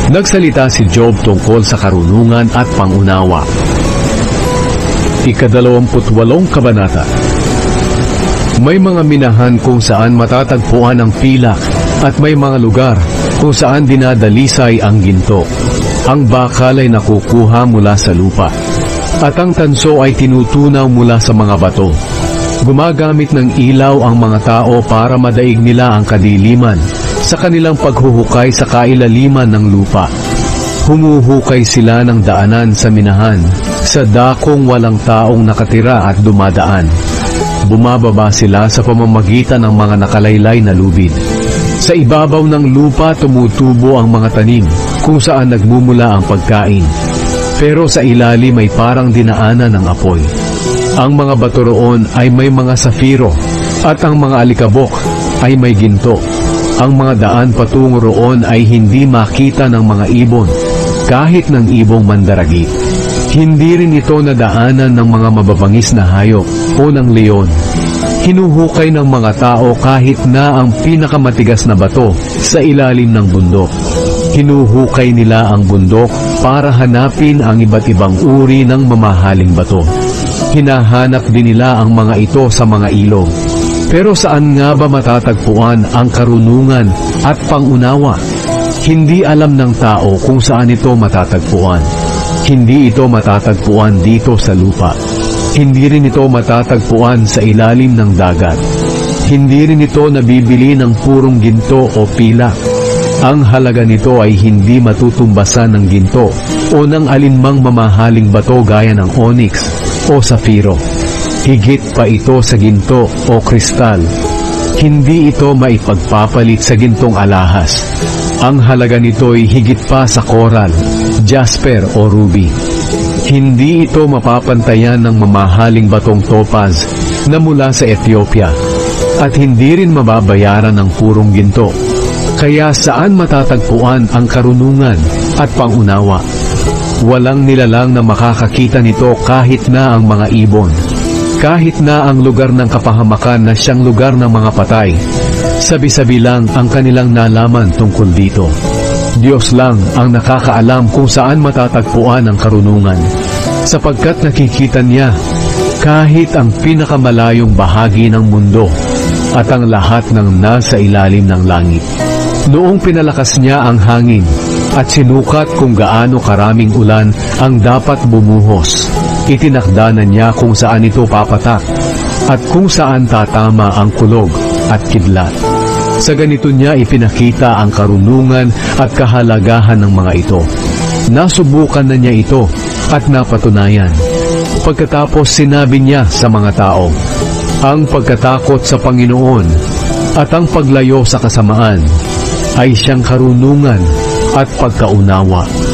Nagsalita si Job tungkol sa karunungan at pangunawa. Ika-28 kabanata. May mga minahan kung saan matatagpuan ang pilak at may mga lugar kung saan dinadalisay ang ginto. Ang bakal ay nakukuha mula sa lupa at ang tanso ay tinutunaw mula sa mga bato. Gumagamit ng ilaw ang mga tao para madaig nila ang kadiliman sa kanilang paghuhukay sa kailaliman ng lupa. Humuhukay sila ng daanan sa minahan, sa dakong walang taong nakatira at dumadaan. Bumababa sila sa pamamagitan ng mga nakalaylay na lubid. Sa ibabaw ng lupa tumutubo ang mga tanim kung saan nagmumula ang pagkain. Pero sa ilalim ay parang dinaanan ng apoy. Ang mga bato roon ay may mga safiro at ang mga alikabok ay may ginto. Ang mga daan patungo roon ay hindi makita ng mga ibon, kahit ng ibong mandaragi. Hindi rin ito nadaanan ng mga mababangis na hayop o ng leon. Hinuhukay ng mga tao kahit na ang pinakamatigas na bato sa ilalim ng bundok. Hinuhukay nila ang bundok para hanapin ang iba't ibang uri ng mamahaling bato. Hinahanap din nila ang mga ito sa mga ilog. Pero saan nga ba matatagpuan ang karunungan at pangunawa? Hindi alam ng tao kung saan ito matatagpuan. Hindi ito matatagpuan dito sa lupa. Hindi rin ito matatagpuan sa ilalim ng dagat. Hindi rin ito nabibili ng purong ginto o pilak. Ang halaga nito ay hindi matutumbasan ng ginto o ng alinmang mamahaling bato gaya ng onyx o safiro. Higit pa ito sa ginto o kristal. Hindi ito maipagpapalit sa gintong alahas. Ang halaga nito ay higit pa sa coral, jasper o ruby. Hindi ito mapapantayan ng mamahaling batong topaz na mula sa Ethiopia at hindi rin mababayaran ng purong ginto. Kaya saan matatagpuan ang karunungan at pangunawa? Walang nilalang na makakakita nito kahit na ang mga ibon. Kahit na ang lugar ng kapahamakan na siyang lugar ng mga patay. Sabi-sabi lang ang kanilang nalaman tungkol dito. Diyos lang ang nakakaalam kung saan matatagpuan ang karunungan, sapagkat nakikita niya kahit ang pinakamalayong bahagi ng mundo at ang lahat ng nasa ilalim ng langit. Noong pinalakas niya ang hangin at sinukat kung gaano karaming ulan ang dapat bumuhos, itinakda na niya kung saan ito papatak at kung saan tatama ang kulog at kidlat. Sa ganito niya ipinakita ang karunungan at kahalagahan ng mga ito. Nasubukan na niya ito at napatunayan. Pagkatapos sinabi niya sa mga tao, ang pagkatakot sa Panginoon at ang paglayo sa kasamaan ay siyang karunungan at pagkaunawa.